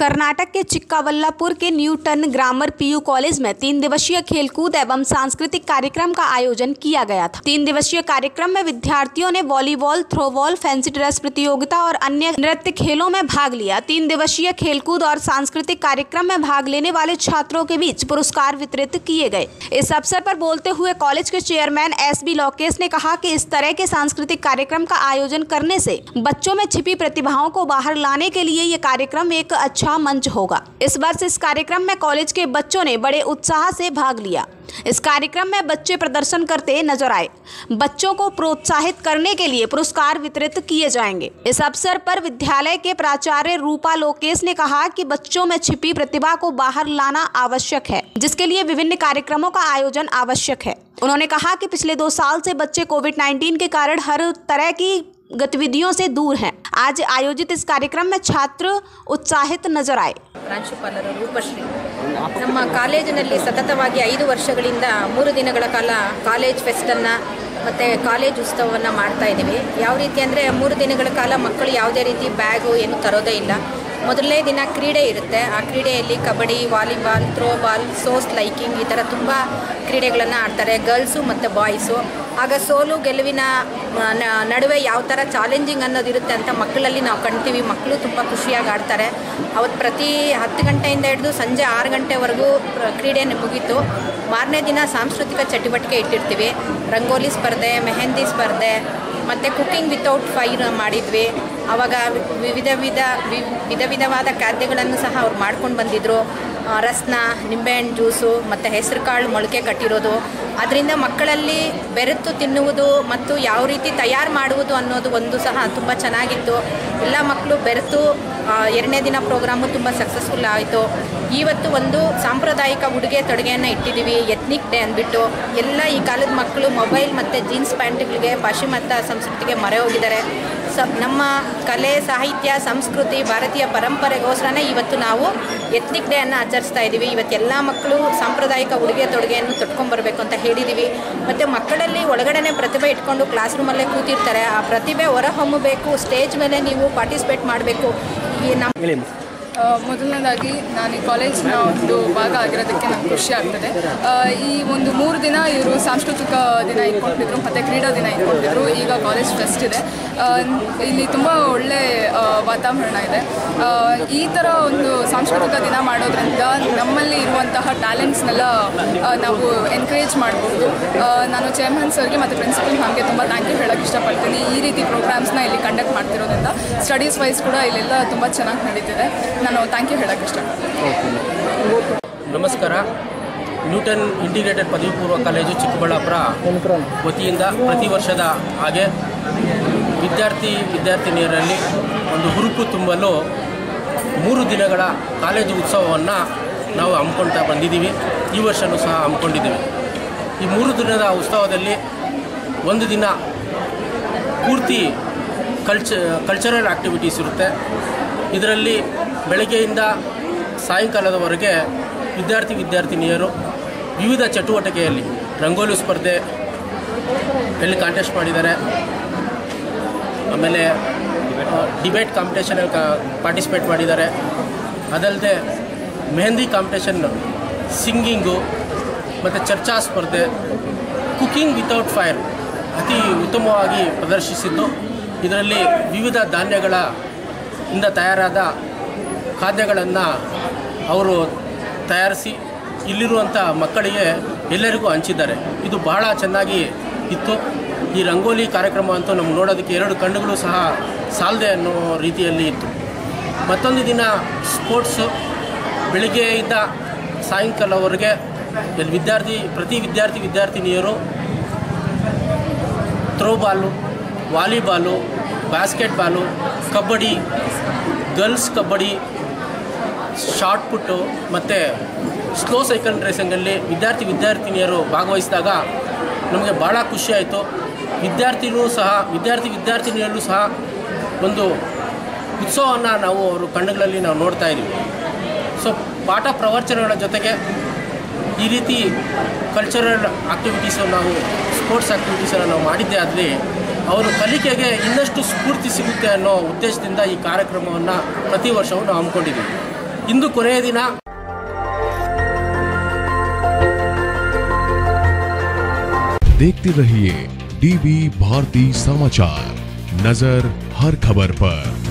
कर्नाटक के चिक्काबल्लापुर के Newton grammar PU college में 3 दिवसीय खेलकूद एवं सांस्कृतिक कार्यक्रम का आयोजन किया गया था। 3 दिवसीय कार्यक्रम में विद्यार्थियों ने वॉलीबॉल, थ्रोबॉल, फैंसी ड्रेस प्रतियोगिता और अन्य नृत्य खेलों में भाग लिया। 3 दिवसीय खेलकूद और सांस्कृतिक कार्यक्रम में भाग लेने वाले छात्रों के बीच पुरस्कार वितरित किए गए। इस अवसर पर बोलते हुए कॉलेज के चेयरमैन SB लोकेश ने कहा कि इस तरह के सांस्कृतिक कार्यक्रम का आयोजन करने से बच्चों में छिपी प्रतिभाओं को बाहर लाने के लिए ये कार्यक्रम एक अच्छा मंच होगा। इस वर्ष इस कार्यक्रम में कॉलेज के बच्चों ने बड़े उत्साह से भाग लिया। इस कार्यक्रम में बच्चे प्रदर्शन करते नजर आए। बच्चों को प्रोत्साहित करने के लिए पुरस्कार वितरित किए जाएंगे। इस अवसर पर विद्यालय के प्राचार्य रूपा लोकेश ने कहा कि बच्चों में छिपी प्रतिभा को बाहर लाना आवश्यक है, जिसके लिए विभिन्न कार्यक्रमों का आयोजन आवश्यक है। उन्होंने कहा कि पिछले 2 साल से बच्चे कोविड-19 के कारण हर तरह की गतिविधियों से दूर हैं। आज आयोजित इस कार्यक्रम में छात्र उत्साहित नजर आए। ಪ್ರಾಂಶುಪಾಲರು ರೂಪಶ್ರೀ ನಮ್ಮ ಕಾಲೇಜಿನಲ್ಲಿ ಸತತವಾಗಿ 5 ವರ್ಷಗಳಿಂದ 3 ದಿನಗಳ ಕಾಲ ಕಾಲೇಜ್ ಫೆಸ್ಟನ್ನು ಮತ್ತು ಕಾಲೇಜ್ ಉತ್ಸವವನ್ನು ಮಾಡ್ತಾ ಇದ್ದೀವಿ. ಯಾವ ರೀತಿ ಅಂದರೆ 3 ದಿನಗಳ ಕಾಲ ಮಕ್ಕಳು ಯಾವುದೇ ರೀತಿ ಬ್ಯಾಗು ಏನು ತರೋದೇ ಇಲ್ಲ. ಮೊದಲನೇ ದಿನ ಕ್ರೀಡೆ ಇರುತ್ತೆ. ಆ ಕ್ರೀಡೆಯಲ್ಲಿ ಕಬಡ್ಡಿ, ವಾಲಿಬಾಲ್, ಥ್ರೋಬಾಲ್, ಸೋಸ್ ಲೈಕಿಂಗ್ ಈ ಥರ ತುಂಬ ಕ್ರೀಡೆಗಳನ್ನು ಆಡ್ತಾರೆ ಗರ್ಲ್ಸು ಮತ್ತು ಬಾಯ್ಸು. ಆಗ ಸೋಲು ಗೆಲುವಿನ ನಡುವೆ ಯಾವ ಥರ ಚಾಲೆಂಜಿಂಗ್ ಅನ್ನೋದಿರುತ್ತೆ ಅಂತ ಮಕ್ಕಳಲ್ಲಿ ನಾವು ಕಾಣ್ತೀವಿ. ಮಕ್ಕಳು ತುಂಬ ಖುಷಿಯಾಗಿ ಆಡ್ತಾರೆ. ಅವತ್ತು ಪ್ರತಿ 10 ಗಂಟೆಯಿಂದ ಹಿಡಿದು ಸಂಜೆ 6 ಗಂಟೆವರೆಗೂ ಕ್ರೀಡೆ ಮುಗೀತು. ಮಾರನೇ ದಿನ ಸಾಂಸ್ಕೃತಿಕ ಚಟುವಟಿಕೆ ಇಟ್ಟಿರ್ತೀವಿ. ರಂಗೋಲಿ ಸ್ಪರ್ಧೆ, ಮೆಹಂದಿ ಸ್ಪರ್ಧೆ ಮತ್ತು ಕುಕ್ಕಿಂಗ್ ವಿತೌಟ್ ಫೈರ್ ಮಾಡಿದ್ವಿ. ಆವಾಗ ವಿಧವಾದ ಖಾದ್ಯಗಳನ್ನು ಸಹ ಅವ್ರು ಮಾಡ್ಕೊಂಡು ಬಂದಿದ್ದರು. ರಸ್ನ, ನಿಂಬೆಹಣ್ಣು ಜ್ಯೂಸು ಮತ್ತು ಹೆಸರು ಕಾಳು ಮೊಳಕೆ ಕಟ್ಟಿರೋದು. ಅದರಿಂದ ಮಕ್ಕಳಲ್ಲಿ ಬೆರೆತು ತಿನ್ನುವುದು ಮತ್ತು ಯಾವ ರೀತಿ ತಯಾರು ಮಾಡುವುದು ಅನ್ನೋದು ಒಂದು ಸಹ ತುಂಬ ಚೆನ್ನಾಗಿತ್ತು. ಎಲ್ಲ ಮಕ್ಕಳು ಬೆರೆತು 2ನೇ ದಿನ ಪ್ರೋಗ್ರಾಮು ತುಂಬ ಸಕ್ಸಸ್ಫುಲ್ ಆಯಿತು. ಇವತ್ತು ಒಂದು ಸಾಂಪ್ರದಾಯಿಕ ಉಡುಗೆ ತೊಡುಗೆಯನ್ನು ಇಟ್ಟಿದ್ದೀವಿ, ಎತ್ನಿಕ್ ಡೇ ಅಂದ್ಬಿಟ್ಟು. ಎಲ್ಲ ಈ ಕಾಲದ ಮಕ್ಕಳು ಮೊಬೈಲ್ ಮತ್ತು ಜೀನ್ಸ್ ಪ್ಯಾಂಟ್ಗಳಿಗೆ, ಪಾಶ್ಚಿಮಾತ್ಯ ಸಂಸ್ಕೃತಿಗೆ ಮೊರೆ ಹೋಗಿದ್ದಾರೆ. ನಮ್ಮ ಕಲೆ, ಸಾಹಿತ್ಯ, ಸಂಸ್ಕೃತಿ, ಭಾರತೀಯ ಪರಂಪರೆಗೋಸ್ಕರನೇ ಇವತ್ತು ನಾವು ಎತ್ನಿಕ್ ಡೇ ಅನ್ನು ಆಚರಿಸ್ತಾ ಇದ್ದೀವಿ. ಇವತ್ತು ಎಲ್ಲ ಮಕ್ಕಳು ಸಾಂಪ್ರದಾಯಿಕ ಉಡುಗೆ ತೊಡುಗೆಯನ್ನು ತೊಟ್ಕೊಂಡ್ಬರ್ಬೇಕು ಅಂತ ಹೇಳಿದ್ದೀವಿ. ಮತ್ತು ಮಕ್ಕಳಲ್ಲಿ ಒಳಗಡೆ ಪ್ರತಿಭೆ ಇಟ್ಕೊಂಡು ಕ್ಲಾಸ್ ರೂಮಲ್ಲೇ ಕೂತಿರ್ತಾರೆ. ಆ ಪ್ರತಿಭೆ ಹೊರಹೊಮ್ಮಬೇಕು, ಸ್ಟೇಜ್ ಮೇಲೆ ನೀವು ಪಾರ್ಟಿಸಿಪೇಟ್ ಮಾಡಬೇಕು. ಈ ನಮ್ಮ ಮೊದಲನೇದಾಗಿ ನಾನು ಈ ಕಾಲೇಜಿನ ಒಂದು ಭಾಗ ಆಗಿರೋದಕ್ಕೆ ನಂಗೆ ಖುಷಿ ಆಗ್ತದೆ. ಈ ಒಂದು 3 ದಿನ ಇವರು ಸಾಂಸ್ಕೃತಿಕ ದಿನ ಇಟ್ಕೊಂಡಿದ್ರು ಮತ್ತು ಕ್ರೀಡಾ ದಿನ ಇಟ್ಕೊಂಡಿದ್ರು. ಈಗ ಕಾಲೇಜ್ ಫೆಸ್ಟ್ ಇದೆ. ಇಲ್ಲಿ ತುಂಬ ಒಳ್ಳೆ ವಾತಾವರಣ ಇದೆ. ಈ ಥರ ಒಂದು ಸಾಂಸ್ಕೃತಿಕ ದಿನ ಮಾಡೋದ್ರಿಂದ ನಮ್ಮಲ್ಲಿ ಇರುವಂತಹ ಟ್ಯಾಲೆಂಟ್ಸ್ನೆಲ್ಲ ನಾವು ಎನ್ಕರೇಜ್ ಮಾಡ್ಬೋದು. ನಾನು ಚೇರ್ಮನ್ ಸರ್ಗೆ ಮತ್ತು ಪ್ರಿನ್ಸಿಪಲ್ ಮ್ಯಾಮ್ಗೆ ತುಂಬ ಥ್ಯಾಂಕ್ ಯು ಹೇಳೋಕ್ಕೆ ಇಷ್ಟಪಡ್ತೀನಿ. ಈ ರೀತಿ ಪ್ರೋಗ್ರಾಮ್ಸ್ನ ಇಲ್ಲಿ ಕಂಡಕ್ಟ್ ಮಾಡ್ತಿರೋದ್ರಿಂದ ಸ್ಟಡೀಸ್ ವೈಸ್ ಕೂಡ ಇಲ್ಲೆಲ್ಲ ತುಂಬ ಚೆನ್ನಾಗಿ ನಡೀತಿದೆ. ನಾನು ಥ್ಯಾಂಕ್ ಯು ಹೇಳೋಕ್ಕೆ ಇಷ್ಟಪಡ್ತೀನಿ. ನಮಸ್ಕಾರ. ನ್ಯೂಟನ್ ಇಂಟಿಗ್ರೇಟೆಡ್ ಪದವಿ ಪೂರ್ವ ಕಾಲೇಜು ಚಿಕ್ಕಬಳ್ಳಾಪುರ ವತಿಯಿಂದ ಪ್ರತಿ ವರ್ಷದ ಹಾಗೆ ವಿದ್ಯಾರ್ಥಿನಿಯರಲ್ಲಿ ಒಂದು ಹುರುಪು ತುಂಬಲು 3 ದಿನಗಳ ಕಾಲೇಜು ಉತ್ಸವವನ್ನು ನಾವು ಹಮ್ಮಿಕೊಳ್ತಾ ಬಂದಿದ್ದೀವಿ. ಈ ವರ್ಷವೂ ಸಹ ಹಮ್ಮಿಕೊಂಡಿದ್ದೀವಿ. ಈ 3 ದಿನದ ಉತ್ಸವದಲ್ಲಿ ಒಂದು ದಿನ ಪೂರ್ತಿ ಕಲ್ಚರಲ್ ಆ್ಯಕ್ಟಿವಿಟೀಸ್ ಇರುತ್ತೆ. ಇದರಲ್ಲಿ ಬೆಳಗ್ಗೆಯಿಂದ ಸಾಯಂಕಾಲದವರೆಗೆ ವಿದ್ಯಾರ್ಥಿನಿಯರು ವಿವಿಧ ಚಟುವಟಿಕೆಯಲ್ಲಿ ರಂಗೋಲಿ ಸ್ಪರ್ಧೆ ಎಲ್ಲಿ ಕಾಂಟೆಸ್ಟ್ ಮಾಡಿದ್ದಾರೆ. ಆಮೇಲೆ ಡಿಬೇಟ್ ಕಾಂಪಿಟೇಷನಲ್ಲಿ ಪಾರ್ಟಿಸಿಪೇಟ್ ಮಾಡಿದ್ದಾರೆ. ಅದಲ್ಲದೆ ಮೆಹಂದಿ ಕಾಂಪಿಟೇಷನ್, ಸಿಂಗಿಂಗು ಮತ್ತು ಚರ್ಚಾ ಸ್ಪರ್ಧೆ, ಕುಕ್ಕಿಂಗ್ ವಿತೌಟ್ ಫೈರ್ ಅತಿ ಉತ್ತಮವಾಗಿ ಪ್ರದರ್ಶಿಸಿದ್ದು. ಇದರಲ್ಲಿ ವಿವಿಧ ಧಾನ್ಯಗಳಿಂದ ತಯಾರಾದ ಖಾದ್ಯಗಳನ್ನು ಅವರು ತಯಾರಿಸಿ ಇಲ್ಲಿರುವಂಥ ಮಕ್ಕಳಿಗೆ ಎಲ್ಲರಿಗೂ ಹಂಚಿದ್ದಾರೆ. ಇದು ಬಹಳ ಚೆನ್ನಾಗಿ ಇತ್ತು. ಈ ರಂಗೋಲಿ ಕಾರ್ಯಕ್ರಮ ಅಂತೂ ನಮ್ಗೆ ನೋಡೋದಕ್ಕೆ 2 ಕಣ್ಣುಗಳು ಸಹ ಸಾಲದೆ ಅನ್ನೋ ರೀತಿಯಲ್ಲಿ ಇತ್ತು. ಮತ್ತೊಂದು ದಿನ ಸ್ಪೋರ್ಟ್ಸು ಬೆಳಿಗ್ಗೆಯಿಂದ ಸಾಯಂಕಾಲವರೆಗೆ ಪ್ರತಿ ವಿದ್ಯಾರ್ಥಿನಿಯರು throwball, volleyball, basketball, kabaddi, girls kabaddi, short put ಮತ್ತು ಸ್ಲೋ ಸೈಕಲ್ ರೇಸಿಂಗಲ್ಲಿ ವಿದ್ಯಾರ್ಥಿನಿಯರು ಭಾಗವಹಿಸಿದಾಗ ನಮಗೆ ಭಾಳ ಖುಷಿಯಾಯಿತು. ವಿದ್ಯಾರ್ಥಿನಿಯರಲ್ಲೂ ಸಹ ಒಂದು ಉತ್ಸವವನ್ನು ನಾವು ಅವ್ರ ಕಣ್ಣುಗಳಲ್ಲಿ ನಾವು ನೋಡ್ತಾ ಇದ್ದೀವಿ. ಸೊ ಪಾಠ ಪ್ರವಚನಗಳ ಜೊತೆಗೆ ಈ ರೀತಿ ಕಲ್ಚರಲ್ ಆಕ್ಟಿವಿಟೀಸು ನಾವು ಸ್ಪೋರ್ಟ್ಸ್ ಆಕ್ಟಿವಿಟೀಸನ್ನು ನಾವು ಮಾಡಿದ್ದೇ ಆದರೆ ಅವರು ಕಲಿಕೆಗೆ ಇನ್ನಷ್ಟು ಸ್ಫೂರ್ತಿ ಸಿಗುತ್ತೆ ಅನ್ನೋ ಉದ್ದೇಶದಿಂದ ಈ ಕಾರ್ಯಕ್ರಮವನ್ನು ಪ್ರತಿ ವರ್ಷವೂ ನಾವು ಹಮ್ಮಿಕೊಂಡಿದ್ದೀವಿ. ಇಂದು ಕೊನೆಯ ದಿನ. देखते रहिए डीवी भारती समाचार, नजर हर खबर पर।